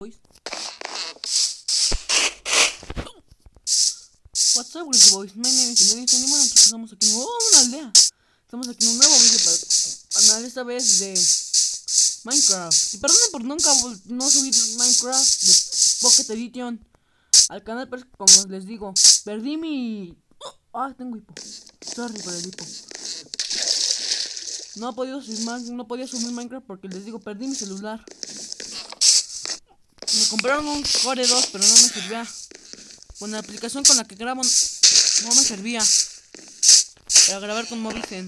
What's up with the boys? My name is Andrés y bueno, estamos aquí en una aldea. Estamos aquí en un nuevo video para canal, esta vez de Minecraft. Y perdonen por nunca no subir Minecraft de Pocket Edition al canal, pero como les digo, perdí mi... tengo hipo. Sorry por el hipo. No podía subir Minecraft porque les digo, perdí mi celular. Me compraron un Core 2, pero no me servía. Con la aplicación con la que grabo no me servía para grabar con Movizen.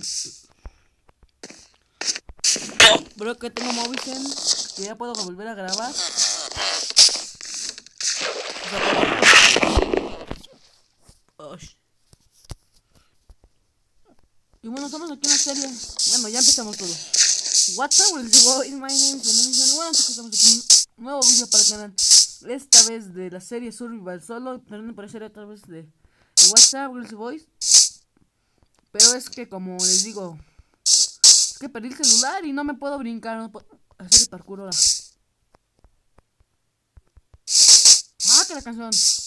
Pero que tengo Movizen, que ya puedo volver a grabar. Y bueno, estamos aquí en la serie. Bueno, ya empezamos todo. What's up with the boys? My name is Andrés. Bueno, estamos aquí en un nuevo video para el canal. Esta vez de la serie Survival Solo. Perdón por hacer otra vez de What's up with the boys. Pero es que como les digo, es que perdí el celular y no me puedo brincar. No puedo hacer el parkour ahora. Que la canción.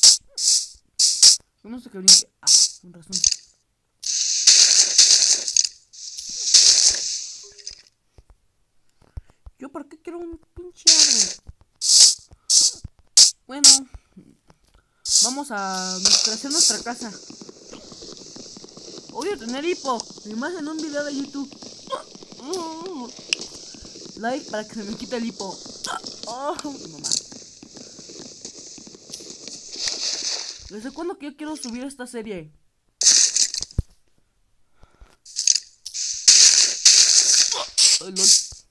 No sé qué brinque. Con razón. ¿Yo por qué quiero un pinche árbol? Bueno, vamos a hacer nuestra casa. Odio tener hipo, y más en un video de YouTube. Like para que se me quite el hipo. Mamá. ¿Desde cuándo que yo quiero subir esta serie? LOL.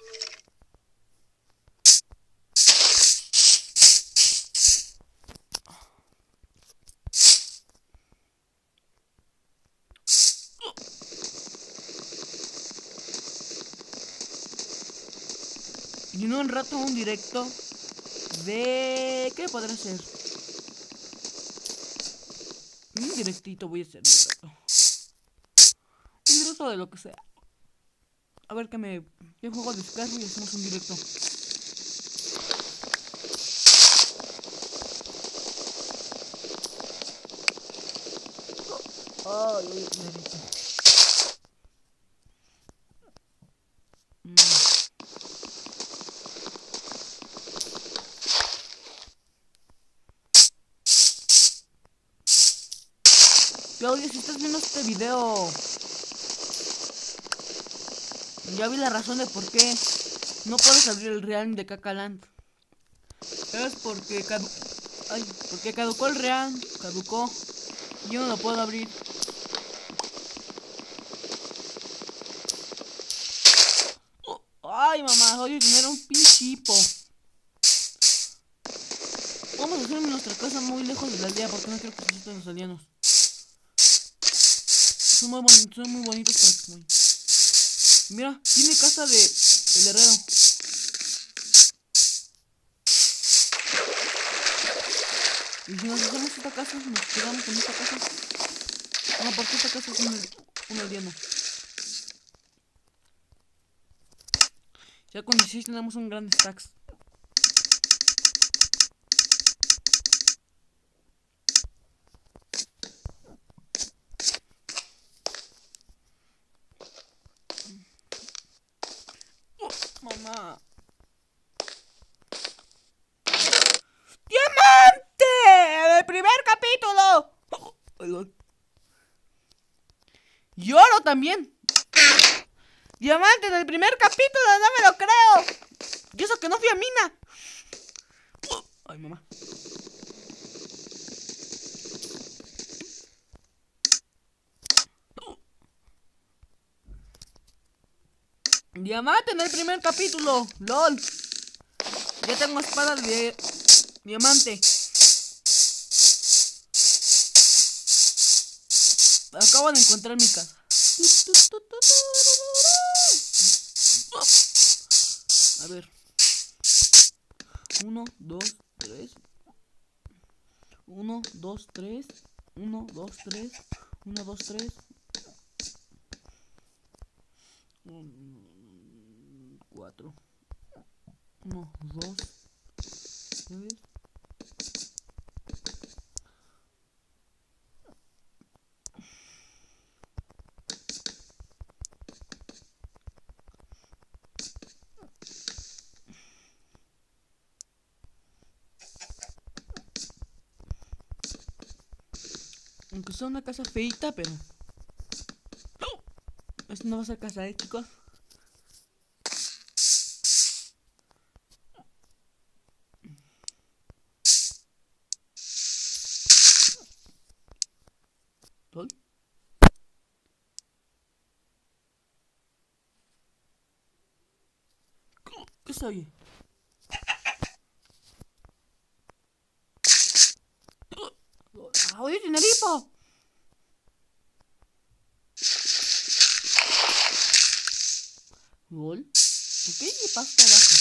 Y en un rato un directo de... ¿qué podrá ser? Un directito voy a hacer. Un directo de lo que sea. A ver qué juego descargo y hacemos un directo. Claudia, si estás viendo este video, ya vi la razón de por qué no puedes abrir el Realm de Cacaland. Es porque caducó el Realm, y yo no lo puedo abrir. Ay, mamá, odio tener un pinche hipo. Vamos a hacer nuestra casa muy lejos de la aldea porque no quiero que se sientan los aldeanos. Son muy bonitos para que se muevan. Mira, tiene casa de el herrero. Y si nos hacemos esta casa, nos quedamos con esta casa. No, porque esta casa es un aldeano. Ya con 16 tenemos un gran stacks. Mamá. ¡Diamante! ¡El primer capítulo! Y oro también. Diamante del primer capítulo, no me lo creo. Y eso que no fui a mina. Ay, mamá. Diamante en el primer capítulo. LOL. Ya tengo espada de diamante. Acabo de encontrar mi casa. A ver. 1, 2, 3. 1, 2, 3. 1, 2, 3. 1, 2, 3. 4. 1, 2. A ver. Aunque sea una casa feita, pero esto no va a ser casa, chicos. ¿Sol? ¿Qué se oye? ¡Oye, Tinaripo! ¿Gol? ¿Por qué le pasa abajo?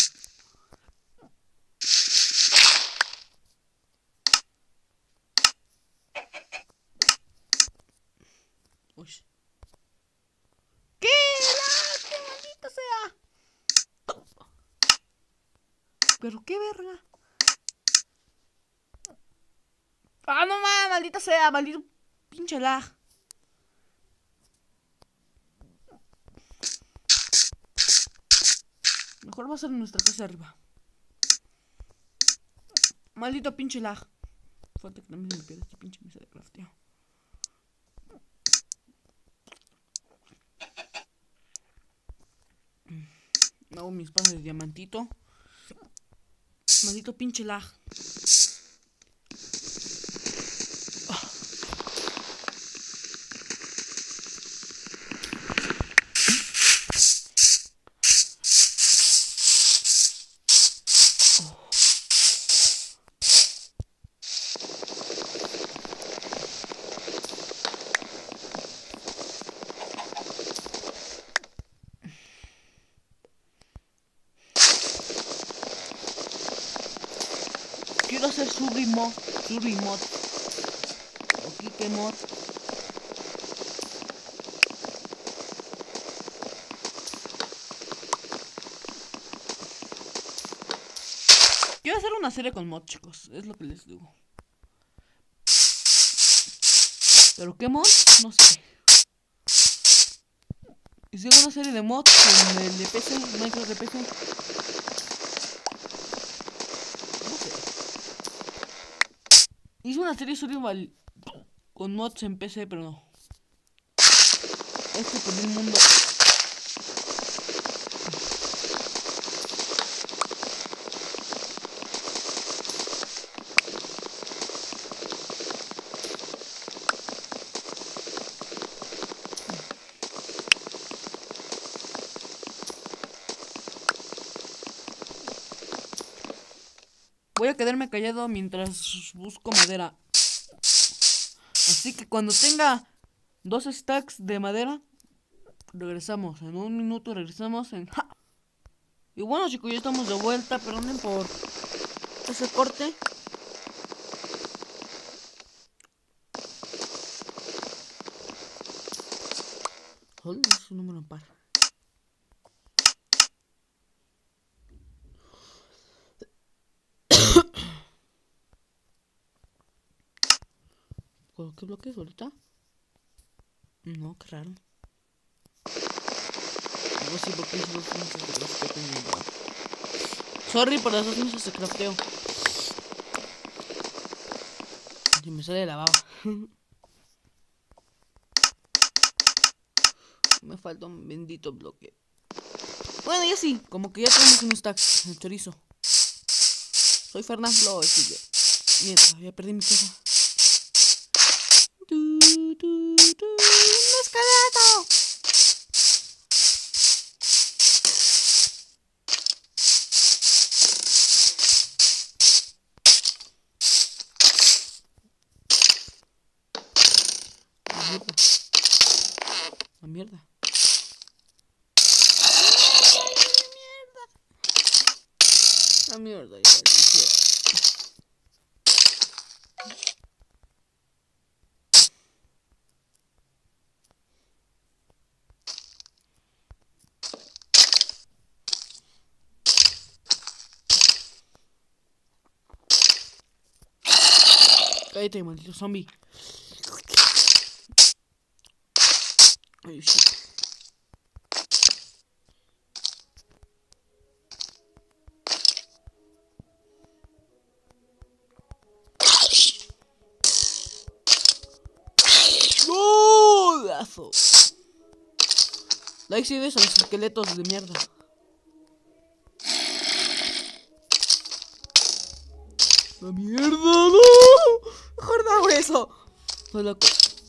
Uy. ¡Qué lag! ¡Qué maldito sea! ¿Pero qué verga? ¡Ah, no mames! ¡Maldita sea! ¡Maldito pinche lag! Mejor va a ser nuestra casa arriba. Maldito pinche lag. Falta que también se me pierda este pinche mesa de crafteo. Me hago mi espada de diamantito. Maldito pinche lag. Quiero hacer Surrimod o Kikemod. Quiero hacer una serie con mod, chicos, es lo que les digo. ¿Pero qué mod? No sé. Hice una serie de mods con el de PC, Minecraft de PC. No sé. Hice una serie survival con mods en PC, pero no. Este por un mundo. Voy a quedarme callado mientras busco madera. Así que cuando tenga 2 stacks de madera, regresamos. En un minuto regresamos en... ¡Ja! Y bueno, chicos, ya estamos de vuelta. Perdonen por ese corte. Hola, es un número par. ¿Qué bloques ahorita? No, qué raro. No sé por qué hice 2 meses de crafteo. Sorry por las 2 meses de crafteo. Y me sale la baba. Me falta un bendito bloque. Bueno, ya sí, como que ya tenemos un stack. El chorizo. Soy Fernando Estillo. Mierda, ya perdí mi casa. ¡Un esqueleto! La mierda. La mierda, ya Cállate, maldito zombie. Ay, shit. ¡Golazo! Like si ves a los esqueletos de mierda. ¡La mierda! ¡No! Mejor no hago eso. Soy loco.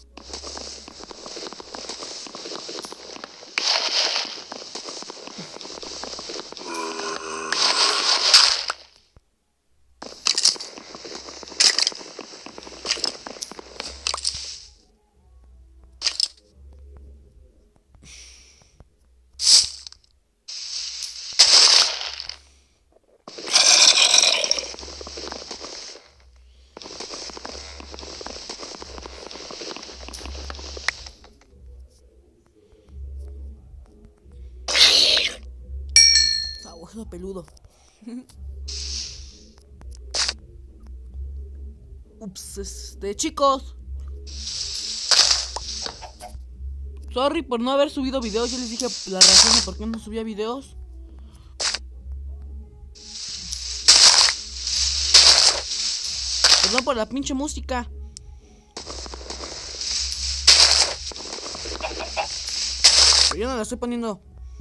Hueso peludo. Ups, chicos. Sorry por no haber subido videos. Yo les dije la razón de por qué no subía videos. Perdón por la pinche música. Pero yo no la estoy poniendo.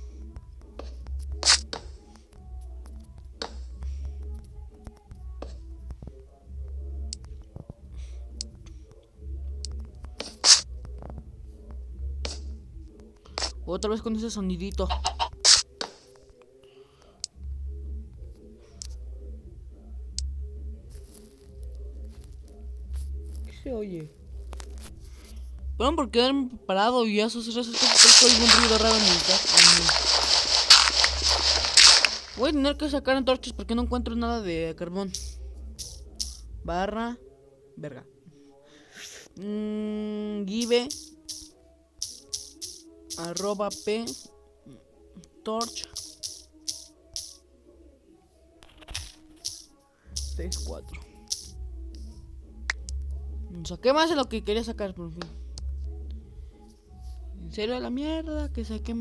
Otra vez con ese sonidito. ¿Qué se oye? Perdón por quedarme parado y eso es algún ruido raro en mi casa. Voy a tener que sacar antorchas porque no encuentro nada de carbón. Barra. Verga. Give. @p torch 64. Saqué más de lo que quería sacar, por fin. En serio, la mierda que saqué.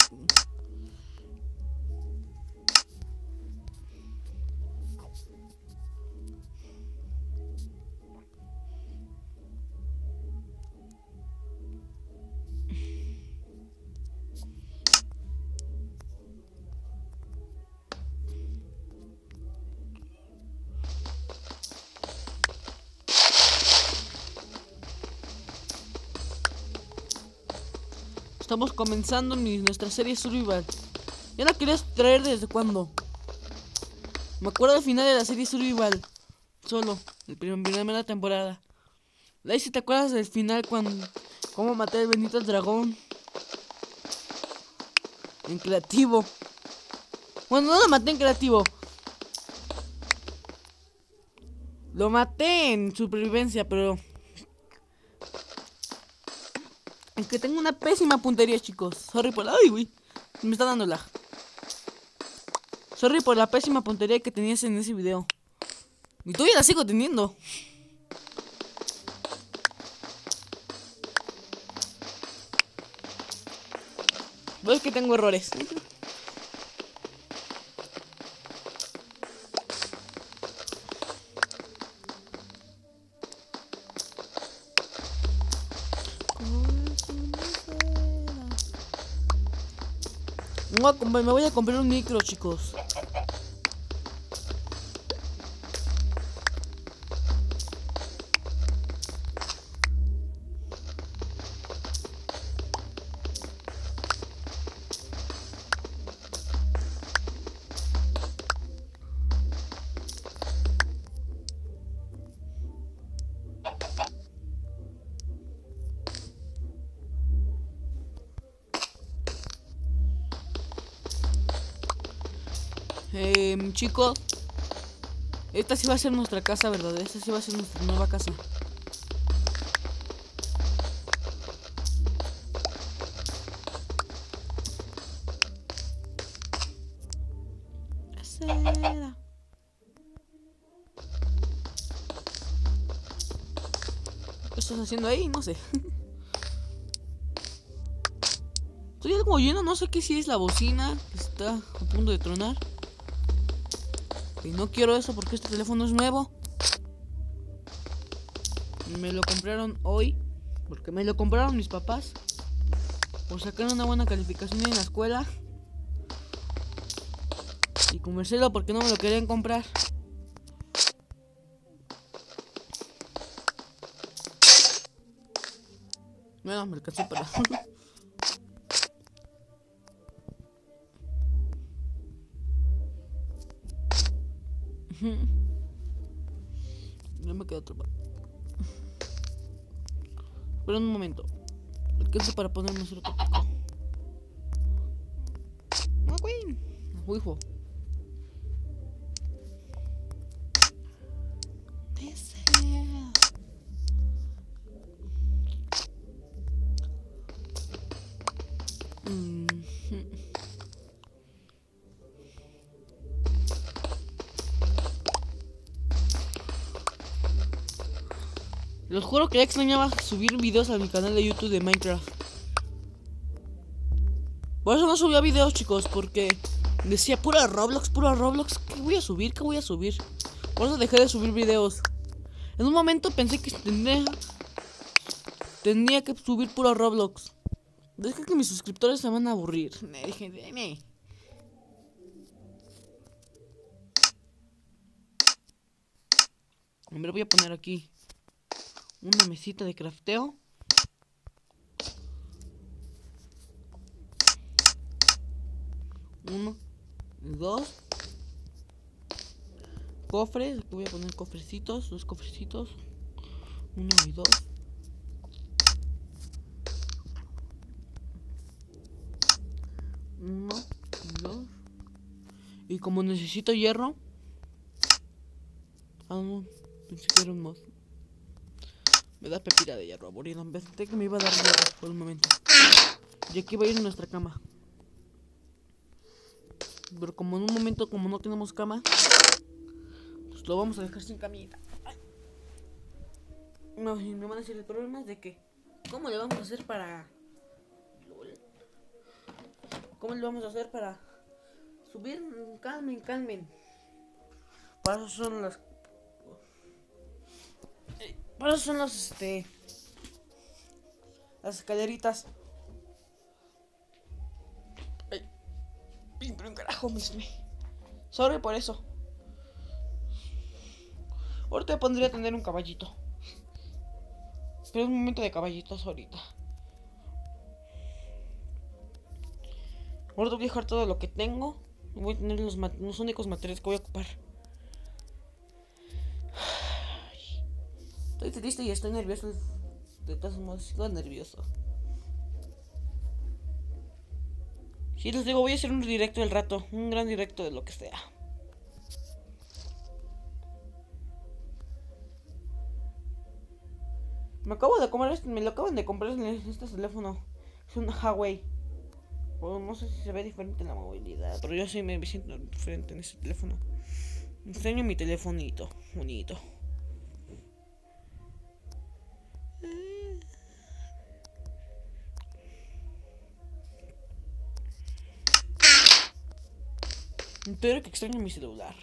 Estamos comenzando nuestra serie Survival. Ya la querías traer desde cuando. Me acuerdo del final de la serie Survival. Solo, la primera temporada. Ahí si te acuerdas del final cuando cómo maté al bendito dragón. En creativo. Bueno, no lo maté en creativo. Lo maté en supervivencia, pero es que tengo una pésima puntería, chicos. Sorry por la... ¡Ay, güey! Me está dando lag. Sorry por la pésima puntería que tenías en ese video. Y todavía la sigo teniendo. Ves que tengo errores. Me voy a comprar un micro, chicos. Chicos, esta sí va a ser nuestra casa, ¿verdad? Esta sí va a ser nuestra nueva casa. ¿Qué estás haciendo ahí? No sé. Estoy algo lleno, no sé qué si es la bocina que está a punto de tronar. Y no quiero eso porque este teléfono es nuevo. Me lo compraron hoy. Porque me lo compraron mis papás. Por sacar una buena calificación en la escuela. Y comérselo porque no me lo querían comprar. Bueno, me alcanzó para... Ya me quedo atrapado. Espera un momento. Alcanza para ponerme otro tópico. ¡No, güey! ¡Hijo! Les juro que ya extrañaba subir videos a mi canal de YouTube de Minecraft. Por eso no subía videos, chicos, porque decía pura Roblox. ¿Qué voy a subir? ¿Qué voy a subir? Por eso dejé de subir videos. En un momento pensé que tenía que subir pura Roblox. Dije que mis suscriptores se van a aburrir. Me dije, deme. Me voy a poner aquí una mesita de crafteo. Uno, dos. Cofres. Aquí voy a poner cofrecitos. Dos cofrecitos. Uno y dos. Uno y dos. Y como necesito hierro. Ah, no. Pensé que era un mod. Me da pepita de hierro, aburrido. Pensé que me iba a dar hierro por un momento. Y aquí va a ir nuestra cama. Pero como en un momento, como no tenemos cama, pues lo vamos a dejar sin camita. Ay. No, y me van a decir el problema es de que ¿cómo le vamos a hacer para... ¿Cómo le vamos a hacer para subir? Calmen. Para eso son las... Para eso son los, las escaleritas. Pero un carajo, mismo. Sorry por eso. Ahorita pondría a tener un caballito. Pero es un momento de caballitos ahorita. Ahorita voy a dejar todo lo que tengo. Voy a tener los únicos materiales que voy a ocupar. Estoy triste y estoy nervioso. De todos modos, estoy nervioso. Si les digo, voy a hacer un directo del rato. Un gran directo de lo que sea. Me acabo de comprar me lo acaban de comprar en este teléfono. Es un Huawei. O no sé si se ve diferente en la movilidad, pero yo sí me siento diferente en este teléfono. Enseño mi telefonito, bonito. Pero que extraño mi celular.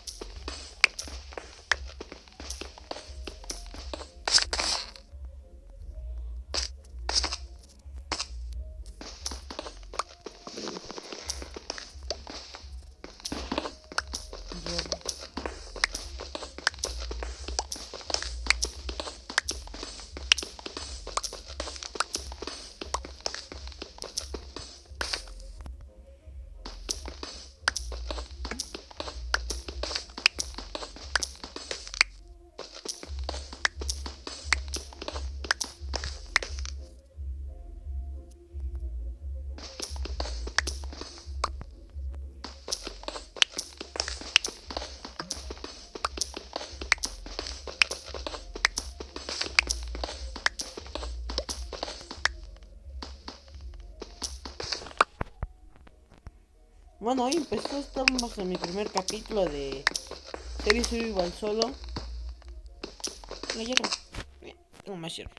Bueno, hoy empezó, estamos en mi primer capítulo de serie Survival Solo. No me cierro.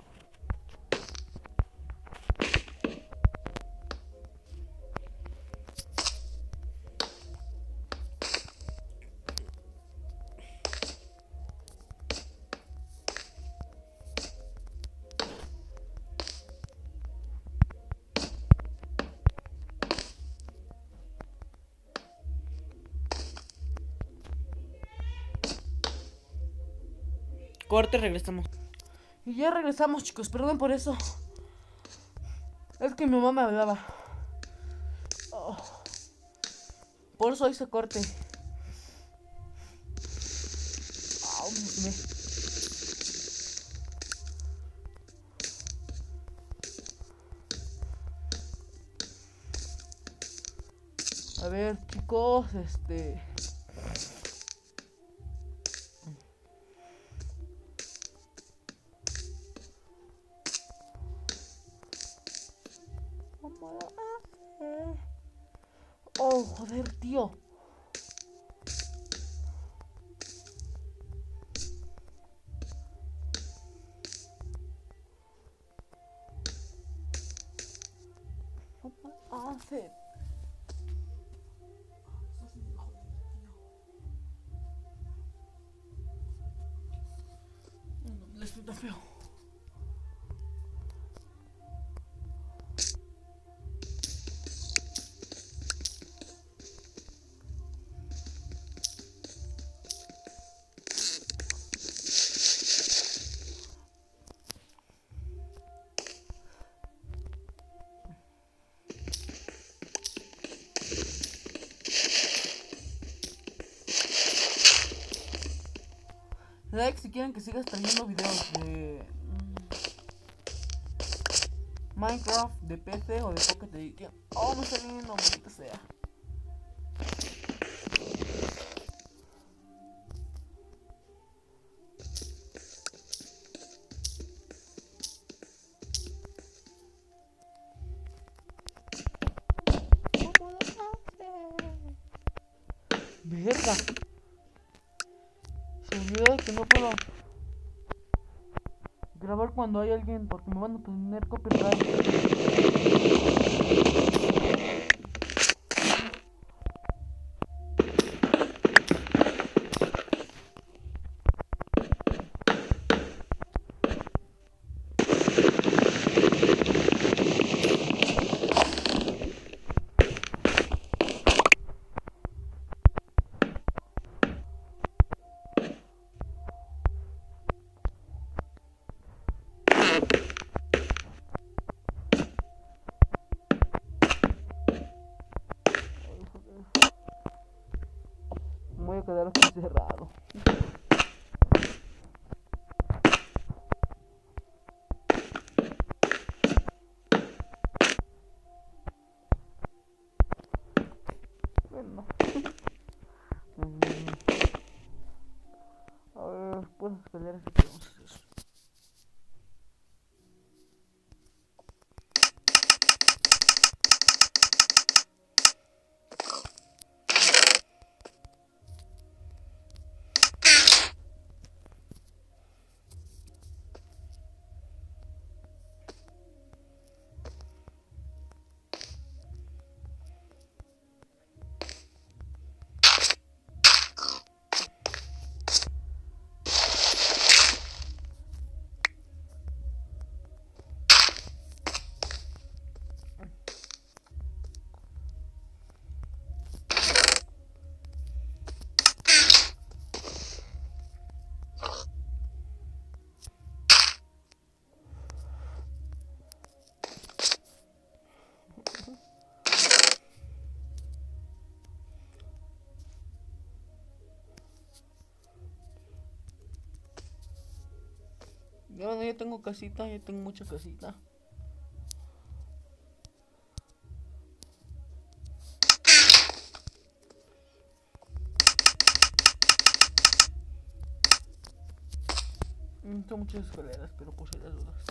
Corte, regresamos. Y ya regresamos, chicos, perdón por eso. Es que mi mamá me hablaba. Oh. Por eso hice corte. Oh, A ver, chicos, Oh, joder, tío. ¿Cómo hace? Le estoy tan feo. Like si quieren que sigas trayendo videos de Minecraft, de PC o de Pocket Edition. Oh, me está viendo, maldita sea. Verga. Se olvidó que no puedo grabar cuando hay alguien porque me van a poner copyright. Me voy a quedar aquí encerrado. Bueno. A ver, pues escaleras que vamos a hacer. Ya tengo casita, ya tengo mucha casita. Son muchas escaleras, pero por si las dudas.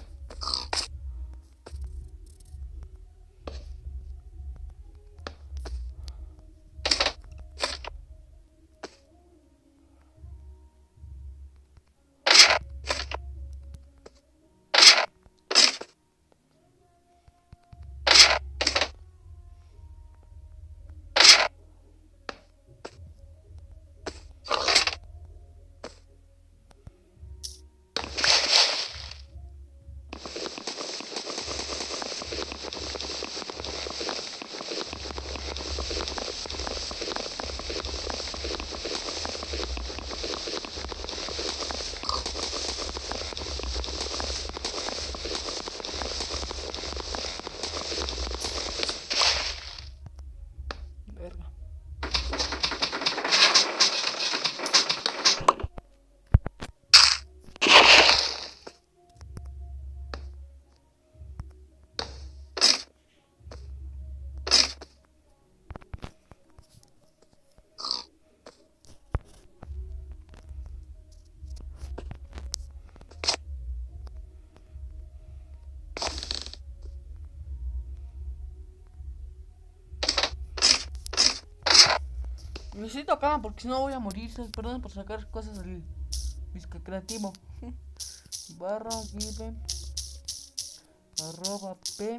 Necesito cama porque si no voy a morir. Perdón por sacar cosas del disco creativo. Barra give arroba p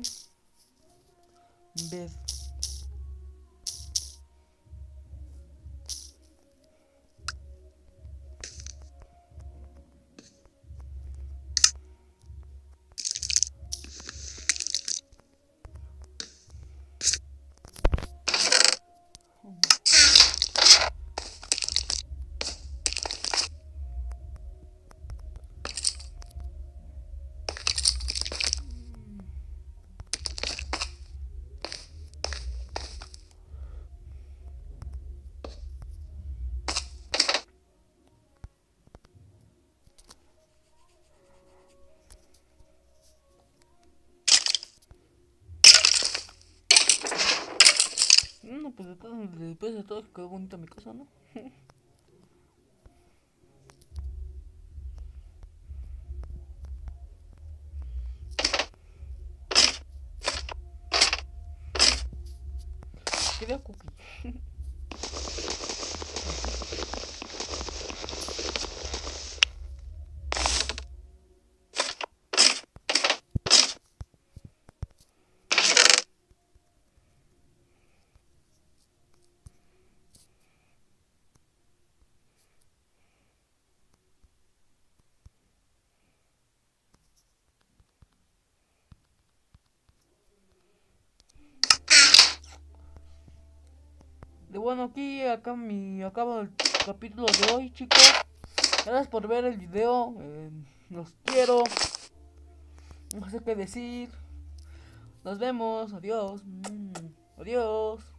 bed. No, pues después de todo quedó bonita mi casa, ¿no? Quería cookie. De bueno, aquí acabo el capítulo de hoy, chicos. Gracias por ver el video. Los quiero. No sé qué decir. Nos vemos. Adiós. Adiós.